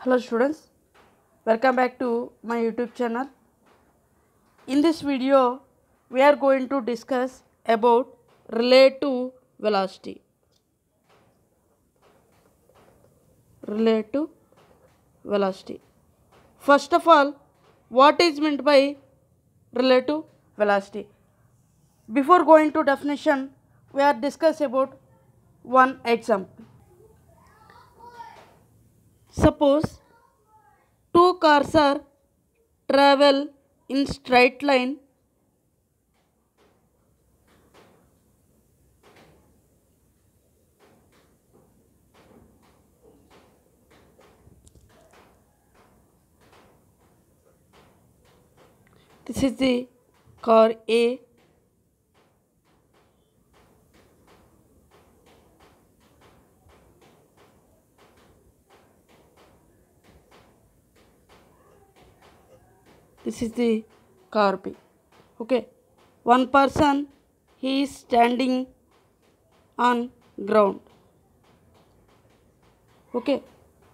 Hello students, welcome back to my YouTube channel. In this video, we are going to discuss about relative velocity. Relative velocity. First of all, what is meant by relative velocity? Before going to definition, we are discuss about one example. Suppose two cars are travel in straight line this is the car A. This is the car B. Okay. One person, he is standing on ground. Okay.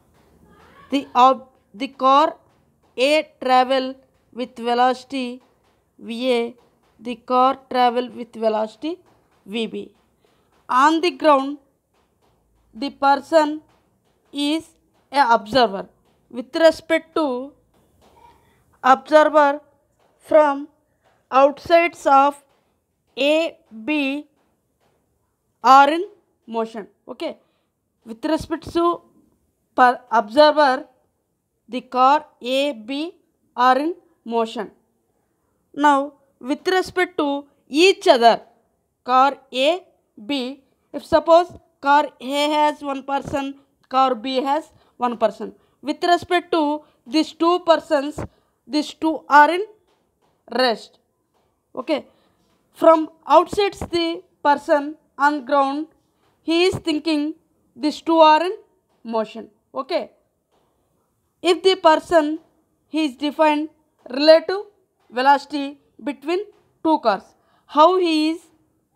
The car A travel with velocity VA. The car travel with velocity VB. On the ground, the person is a observer. With respect to observer from outsides of A, B are in motion. Okay. With respect to per observer, the car A, B are in motion. Now, with respect to each other, car A, B, if suppose car A has one person, car B has one person. With respect to these two persons, these two are in rest. Okay. From outside the person on ground, he is thinking these two are in motion. Okay. If the person, he is defined relative velocity between two cars, how he is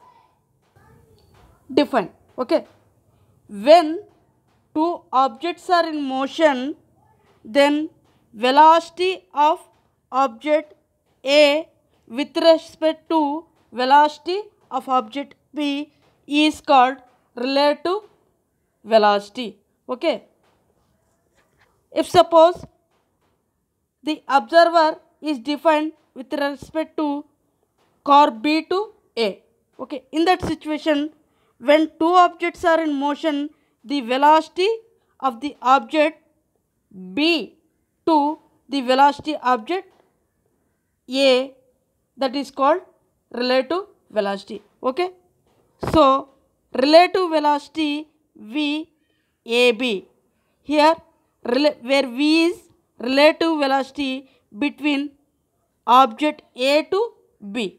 defined? Okay. When two objects are in motion, then velocity of object A with respect to velocity of object B is called relative velocity. Okay. If suppose the observer is defined with respect to car B to A. Okay. In that situation, when two objects are in motion, the velocity of the object B to the velocity object A, that is called relative velocity. Okay. So, relative velocity VAB. Here, where V is relative velocity between object A to B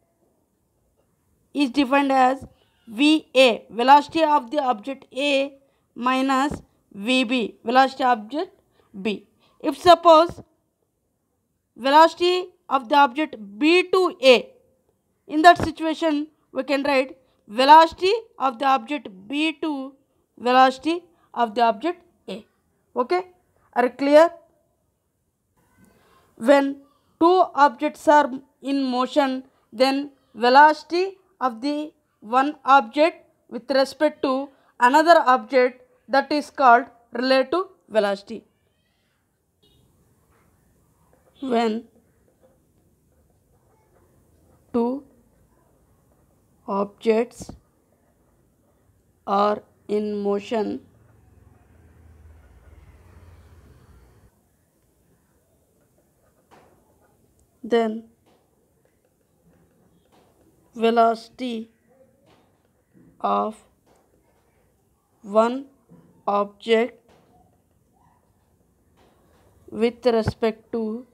is defined as VA, velocity of the object A, minus VB, velocity of object B. If suppose velocity of the object B to A, in that situation we can write velocity of the object B to velocity of the object A. Okay, are clear? When two objects are in motion, then velocity of the one object with respect to another object, that is called relative velocity. When two objects are in motion, then velocity of one object with respect to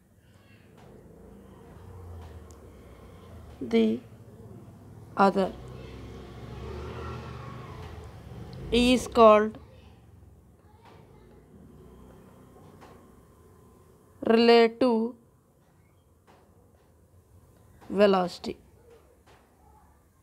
the other is called relative velocity.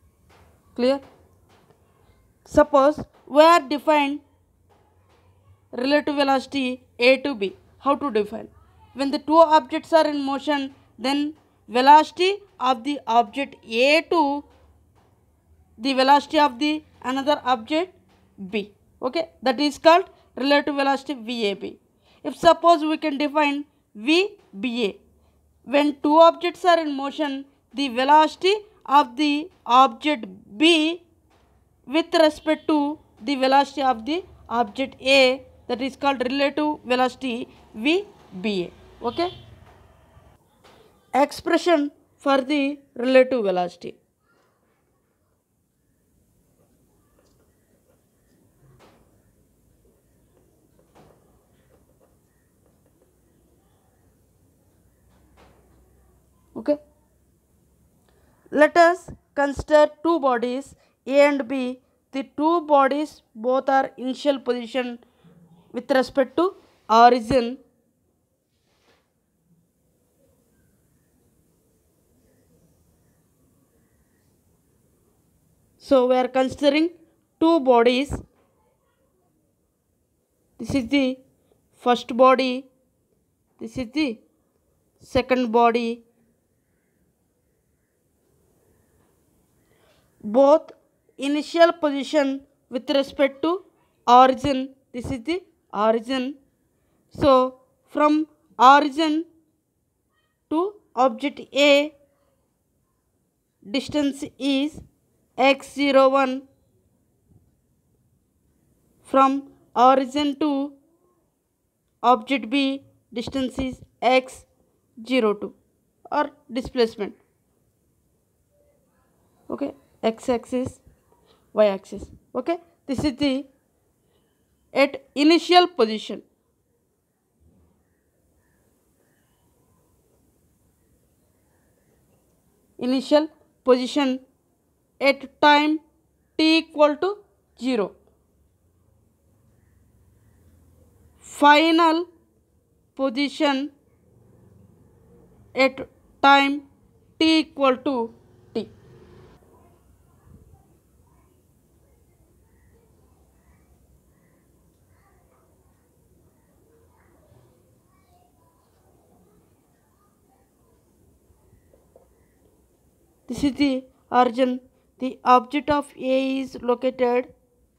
Clear? Suppose we are defined relative velocity a to b. How to define? When the two objects are in motion, then velocity of the object a to the velocity of the another object b. Okay, that is called relative velocity vab. If suppose we can define vba, when two objects are in motion, the velocity of the object b with respect to the velocity of the object a, that is called relative velocity vba. Okay, expression for the relative velocity. Okay, let us consider two bodies a and b. The two bodies both are initial position with respect to origin. So we are considering two bodies. This is the first body, this is the second body. Both initial position with respect to origin. This is the origin. So from origin to object A, distance is x01. From origin to object B, distance is x02 or displacement. Okay, x axis, y axis. Okay, this is the at initial position. Initial position at time t equal to 0. Final position at time t equal to t. This is the origin. The object of A is located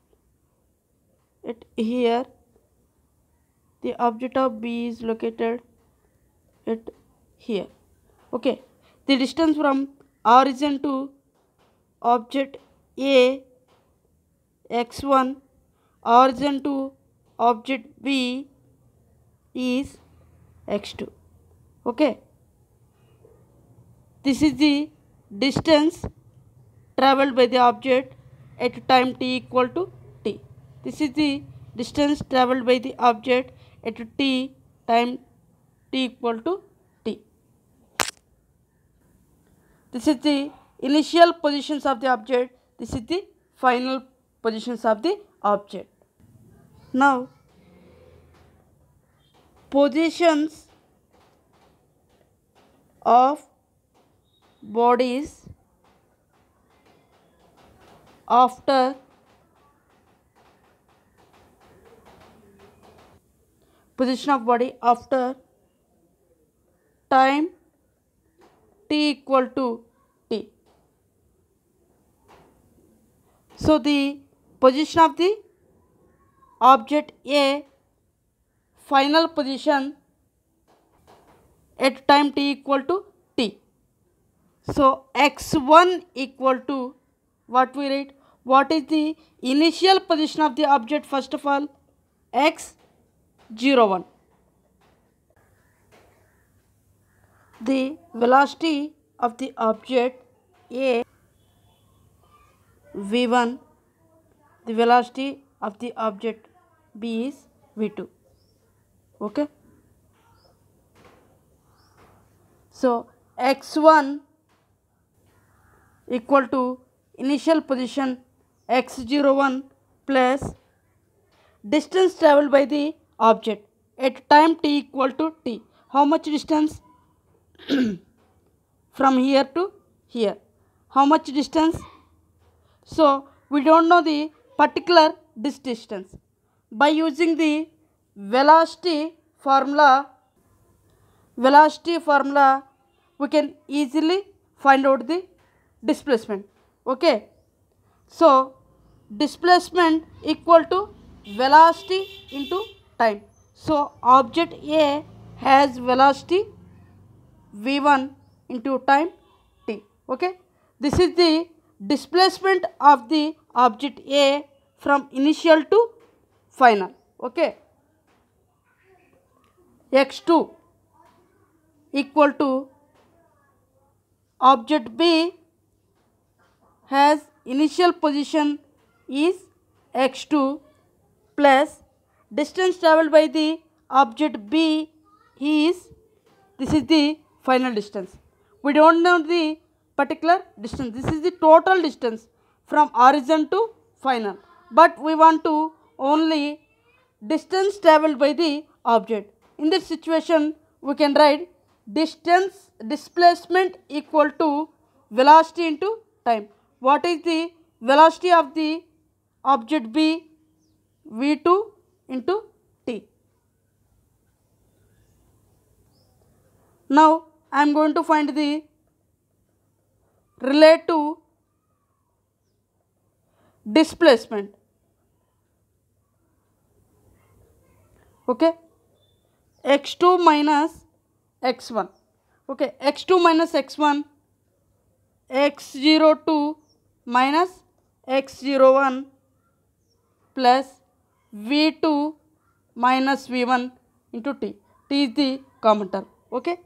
at here. The object of B is located at here. Okay, the distance from origin to object A, x1, origin to object B is x2. Okay, this is the distance traveled by the object at time t equal to t. This is the distance traveled by the object at t time t equal to t. This is the initial positions of the object. This is the final positions of the object. Now, positions of bodies after position of body after time t equal to t. So the position of the object A, final position at time t equal to t. So x1 equal to what we write? What is the initial position of the object? First of all, x01. The velocity of the object A, v1. The velocity of the object B is v2. Okay. So x1 equal to initial position x01 plus distance travelled by the object at time t equal to t. How much distance? From here to here. How much distance? So we don't know the particular this distance. By using the velocity formula, we can easily find out the displacement. Okay, so displacement equal to velocity into time. So object A has velocity v1 into time t. Okay, this is the displacement of the object A from initial to final. Okay, x2 equal to object B has initial position is x2 plus distance travelled by the object B is, this is the final distance. We don't know the particular distance. This is the total distance from origin to final. But we want to only distance travelled by the object. In this situation, we can write displacement equal to velocity into time. What is the velocity of the object B? v2 into t. Now I am going to find the relative displacement. Okay, x2 minus x1. Okay, x2 minus x1, x02 minus x01 plus v2 minus v1 into t. T is the common term. Okay,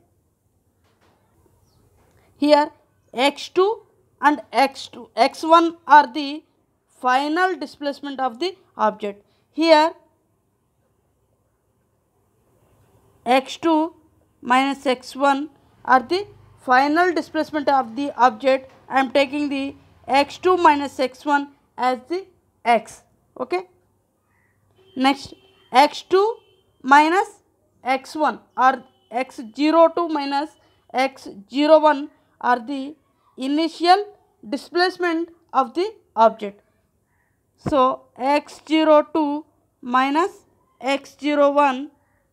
here x2 and x1 are the final displacement of the object. Here x2 minus x1 are the final displacement of the object. I am taking the x2 minus x1 as the x. Okay, next x2 minus x1 or x02 minus x01 are the initial displacement of the object. So x02 minus x01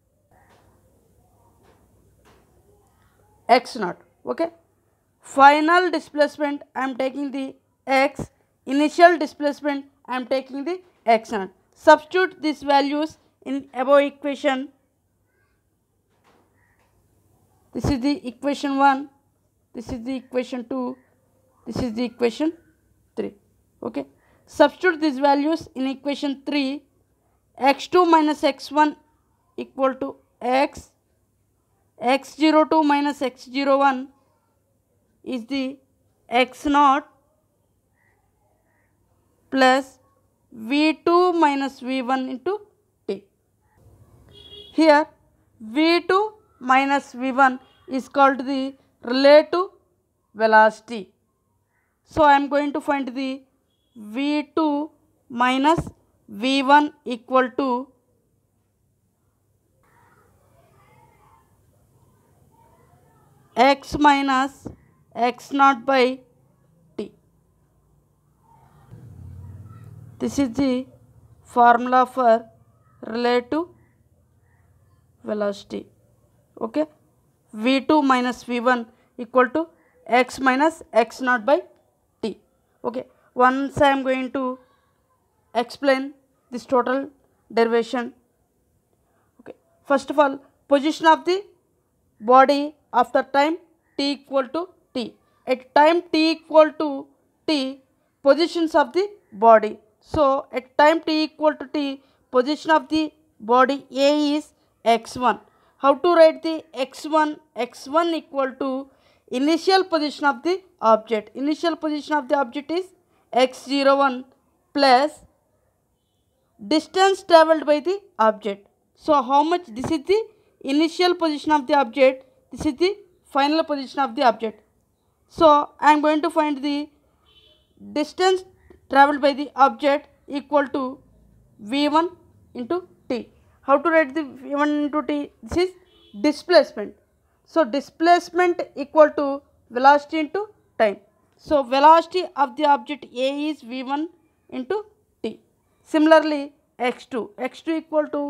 x0. Okay, final displacement I am taking the x, initial displacement I am taking the x0. Substitute these values in above equation. This is the equation 1, this is the equation 2, this is the equation 3. Okay, substitute these values in equation 3. x2 minus x1 equal to x, x02 minus x01 is the x0 plus v2 minus v1 into t. Here v2 minus v1 is called the relative velocity. So I am going to find the v2 minus v1 equal to x minus x0 by t. This is the formula for relative velocity. Okay, v2 minus v1 equal to x minus x0 by t. Okay, once I am going to explain this total derivation. Okay, first of all, position of the body after time t equal to t. At time t equal to t, positions of the body. So at time t equal to t, position of the body A is x1. How to write the x1? x1 equal to initial position of the object. Initial position of the object is x01 plus distance travelled by the object. So how much? This is the initial position of the object, this is the final position of the object. So I am going to find the distance travelled by the object equal to v1 into t. How to write the v1 into t? This is displacement. So displacement equal to velocity into time. So velocity of the object A is v1 into t. Similarly x2 equal to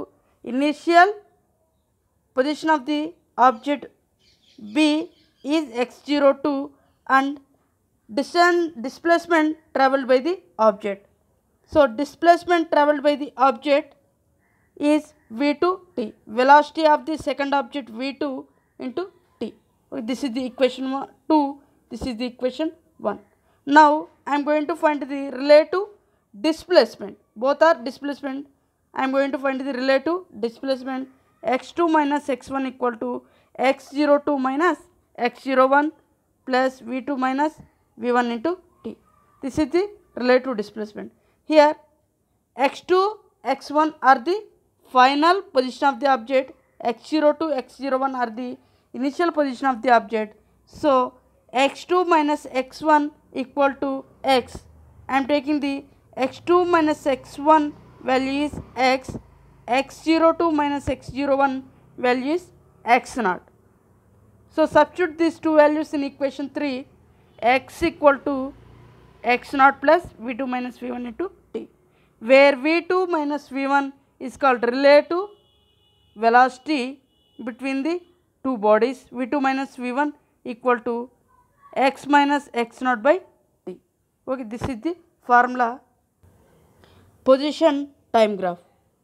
initial position of the object B is x02 and displacement travelled by the object. So displacement travelled by the object is v2 t, velocity of the second object v2 into t. This is the equation 2, this is the equation 1. Now I am going to find the relative displacement, both are displacement. I am going to find the relative displacement x2 minus x1 equal to x02 minus x01 plus v2 minus v1 into t. This is the relative displacement. Here x2, x1 are the final position of the object, x02, x01 are the initial position of the object. So x2 minus x1 equal to x. I am taking the x2 minus x1 value is x, x02 minus x01 value is x0. So substitute these two values in equation 3, x equal to x0 plus v2 minus v1 into t, where v2 minus v1 is called relative velocity between the two bodies. v2 minus v1 equal to x minus x0 by t. Okay, this is the formula. Position time graph.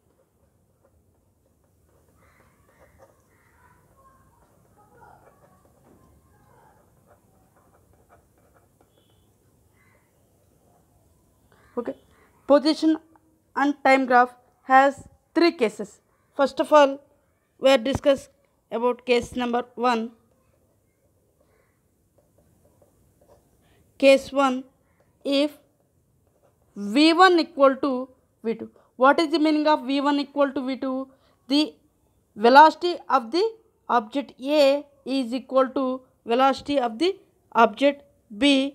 Okay, position and time graph has three cases. First of all, we are discuss about case number 1. Case 1, if v1 equal to v2. What is the meaning of v1 equal to v2? The velocity of the object A is equal to velocity of the object B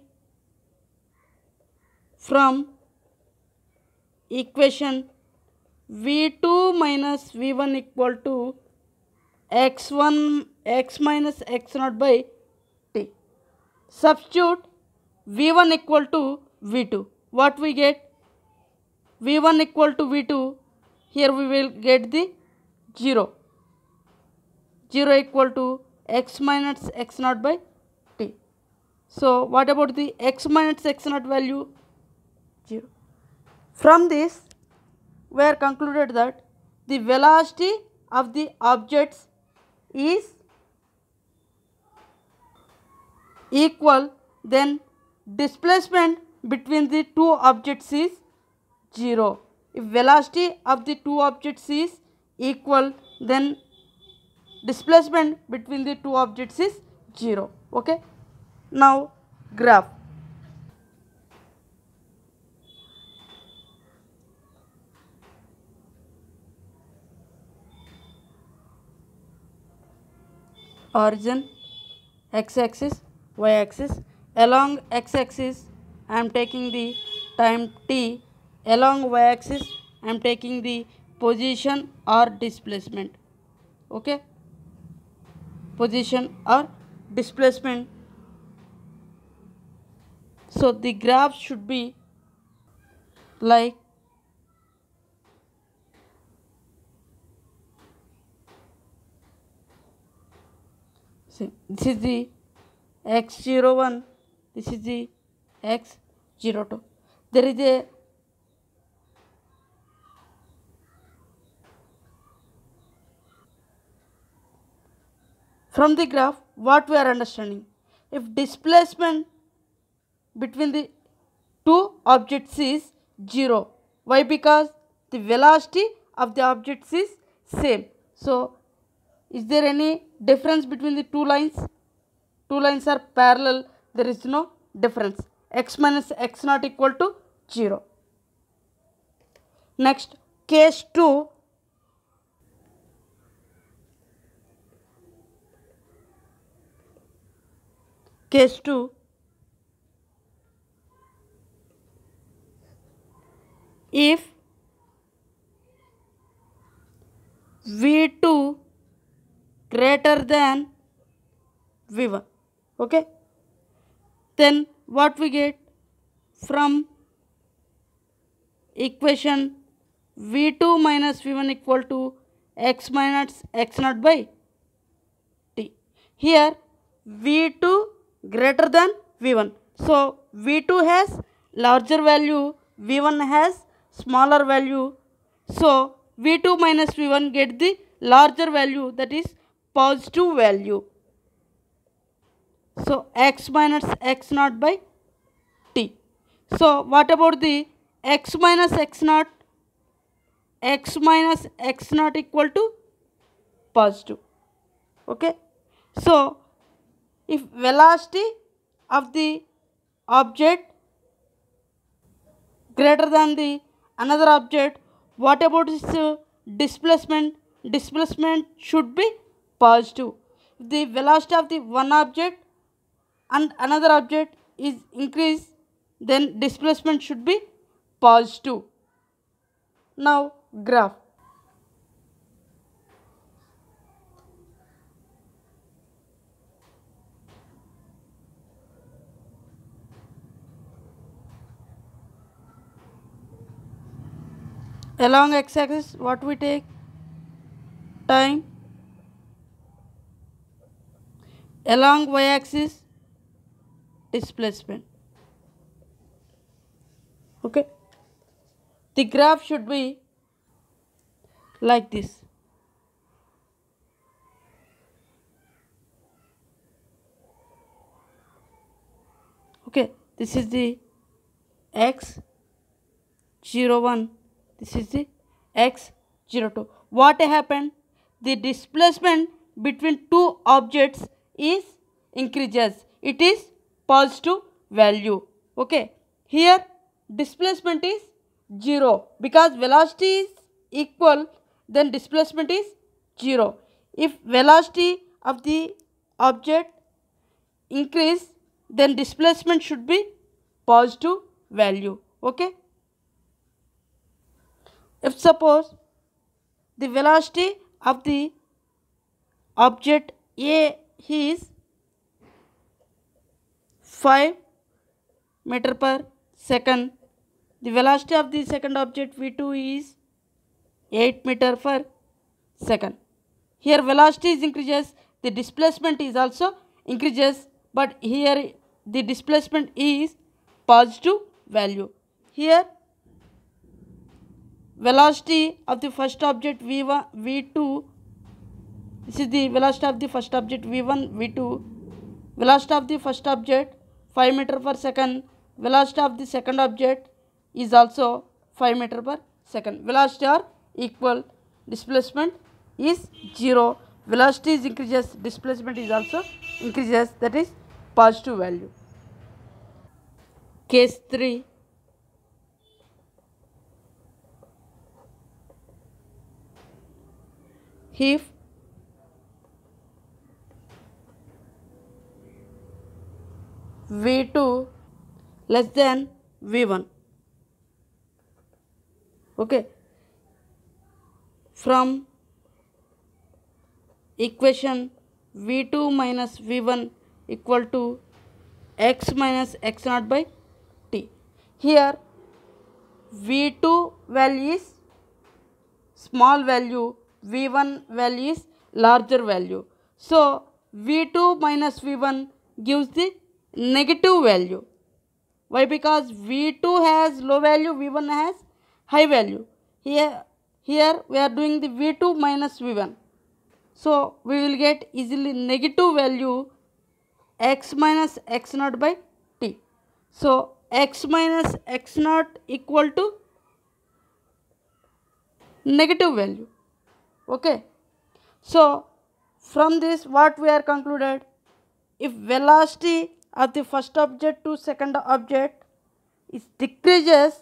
from equation v2 minus v1 equal to x minus x0 by t. Substitute v1 equal to v2. What we get? v1 equal to v2. Here we will get the 0. 0 equal to x minus x0 by t. So what about the x minus x0 value? 0. From this, we are concluded that the velocity of the objects is equal, then displacement between the two objects is 0. If velocity of the two objects is equal, then displacement between the two objects is 0. Okay. Now graph. Origin x-axis, y-axis. Along x-axis I am taking the time t. Along y-axis I am taking the position or displacement. Okay, position or displacement. So the graph should be like see, this is the x01, this is the x02. There is a from the graph what we are understanding, if displacement between the two objects is 0. Why? Because the velocity of the objects is same. So is there any difference between the two lines? Two lines are parallel, there is no difference. X minus x0 equal to 0. Next, case 2. Case 2, if v2 greater than v1, okay, then what we get from equation v2 minus v1 equal to x minus x naught by t. Here v2 greater than v1. So v2 has larger value, v1 has smaller value. So v2 minus v1 get the larger value, that is positive value. So x minus x naught by t. So what about the x minus x naught? X minus x naught equal to positive. Okay. So if velocity of the object greater than the another object, what about its displacement? Displacement should be positive. If the velocity of the one object and another object is increased, then displacement should be positive. Now graph. Along x-axis what we take? Time. Along y-axis displacement. Okay. The graph should be like this. Okay, this is the x 01, this is the x 02. What happened? The displacement between two objects is increases. It is positive value. Okay, here displacement is 0 because velocity is equal, then displacement is 0. If velocity of the object increase, then displacement should be positive value. Okay. If suppose the velocity of the object A is 5 meter per second, the velocity of the second object V2 is 8 meter per second. Here velocity is increases, the displacement is also increases, but here the displacement is positive value. Here velocity of the first object V1, V2, this is the velocity of the first object V1, V2, velocity of the first object 5 meter per second, velocity of the second object is also 5 meter per second. Velocity are equal, displacement is 0, velocity is increases, displacement is also increases, that is positive value. Case 3. If V2 less than V1. Okay. From equation V2 minus V1 equal to x minus x naught by t. Here V2 value is small value, V1 value is larger value. So V2 minus V1 gives the negative value. Why? Because V2 has low value, V1 has high value. Here we are doing the V2 minus V1. So we will get easily negative value x minus x naught by t. So x minus x naught equal to negative value. Okay. So from this what we are concluded? If velocity of the first object to second object is decrease,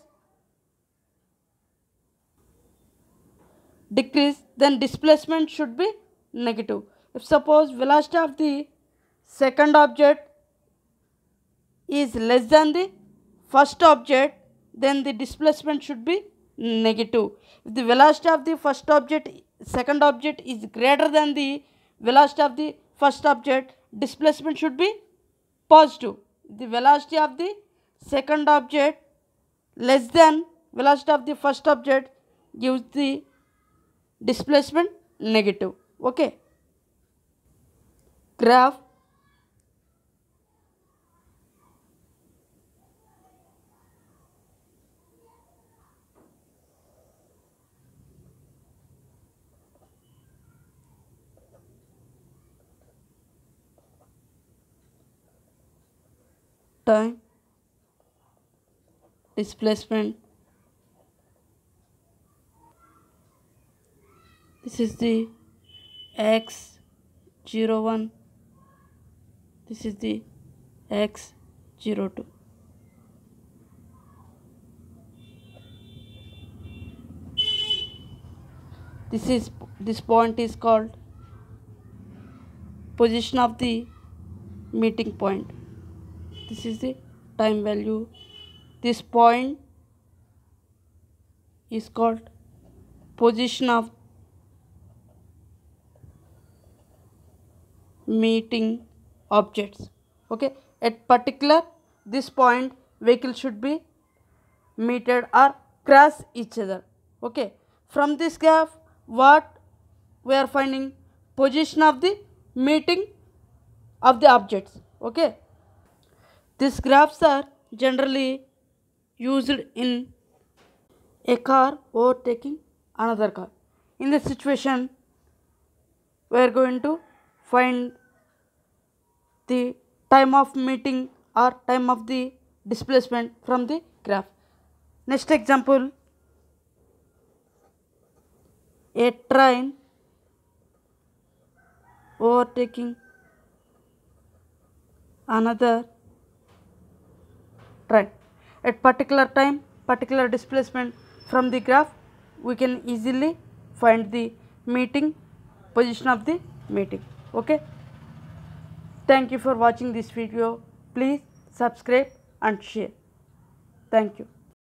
then displacement should be negative. If suppose velocity of the second object is less than the first object, then the displacement should be negative. If the velocity of the first object, second object is greater than the velocity of the first object, displacement should be positive. The velocity of the second object less than velocity of the first object gives the displacement negative. Okay. Graph time displacement. This is the x01. This is the x02. This point is called position of the meeting point. This is the time value. This point is called position of meeting objects. Okay, at particular this point vehicle should be meted or cross each other. Okay, from this graph what we are finding? Position of the meeting of the objects. Okay, these graphs are generally used in a car overtaking another car. In this situation we are going to find the time of meeting or time of the displacement from the graph. Next example, a train overtaking another train. At particular time, particular displacement from the graph, we can easily find the meeting, position of the meeting. Okay. Thank you for watching this video. Please subscribe and share. Thank you.